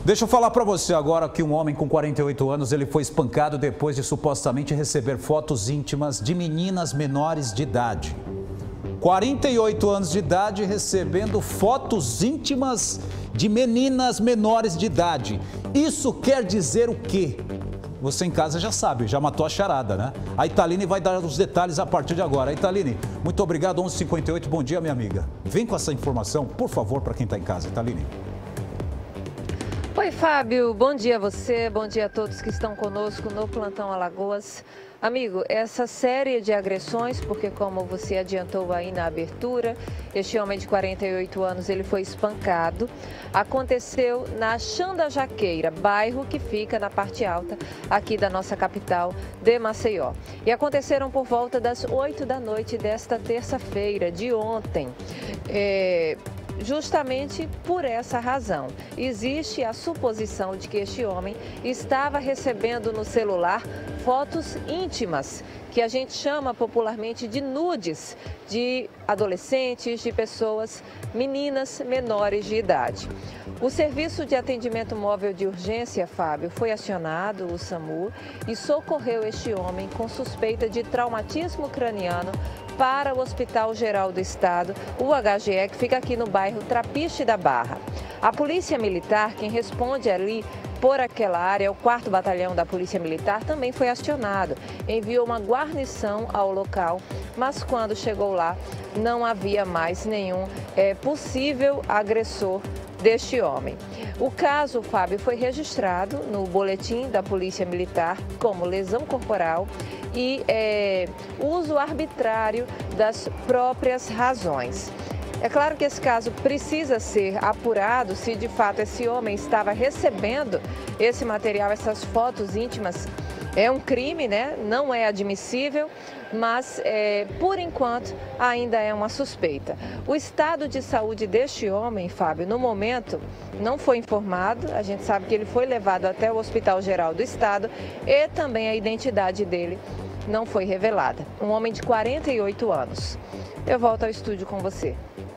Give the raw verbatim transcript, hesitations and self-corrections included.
Deixa eu falar para você agora que um homem com quarenta e oito anos, ele foi espancado depois de supostamente receber fotos íntimas de meninas menores de idade. quarenta e oito anos de idade recebendo fotos íntimas de meninas menores de idade. Isso quer dizer o quê? Você em casa já sabe, já matou a charada, né? A Italine vai dar os detalhes a partir de agora. Italine, muito obrigado, onze e cinquenta e oito, bom dia, minha amiga. Vem com essa informação, por favor, para quem está em casa. Italine. Oi, Fábio, bom dia a você, bom dia a todos que estão conosco no Plantão Alagoas. Amigo, essa série de agressões, porque como você adiantou aí na abertura, este homem de quarenta e oito anos, ele foi espancado, aconteceu na Xanda Jaqueira, bairro que fica na parte alta aqui da nossa capital de Maceió. E aconteceram por volta das oito da noite desta terça-feira, de ontem. É... Justamente por essa razão, existe a suposição de que este homem estava recebendo no celular fotos íntimas, que a gente chama popularmente de nudes, de adolescentes, de pessoas, meninas menores de idade. O Serviço de Atendimento Móvel de Urgência, Fábio, foi acionado, o SAMU, e socorreu este homem com suspeita de traumatismo craniano para o Hospital Geral do Estado, o H G E, que fica aqui no bairro Trapiche da Barra. A Polícia Militar, quem responde ali por aquela área, o quarto Batalhão da Polícia Militar, também foi acionado. Enviou uma guarnição ao local, mas quando chegou lá, não havia mais nenhum é, possível agressor deste homem. O caso, Fábio, foi registrado no boletim da Polícia Militar como lesão corporal e é, uso arbitrário das próprias razões. É claro que esse caso precisa ser apurado se de fato esse homem estava recebendo esse material, essas fotos íntimas. É um crime, né? Não é admissível, mas é, por enquanto ainda é uma suspeita. O estado de saúde deste homem, Fábio, no momento não foi informado. A gente sabe que ele foi levado até o Hospital Geral do Estado e também a identidade dele não foi revelada. Um homem de quarenta e oito anos. Eu volto ao estúdio com você.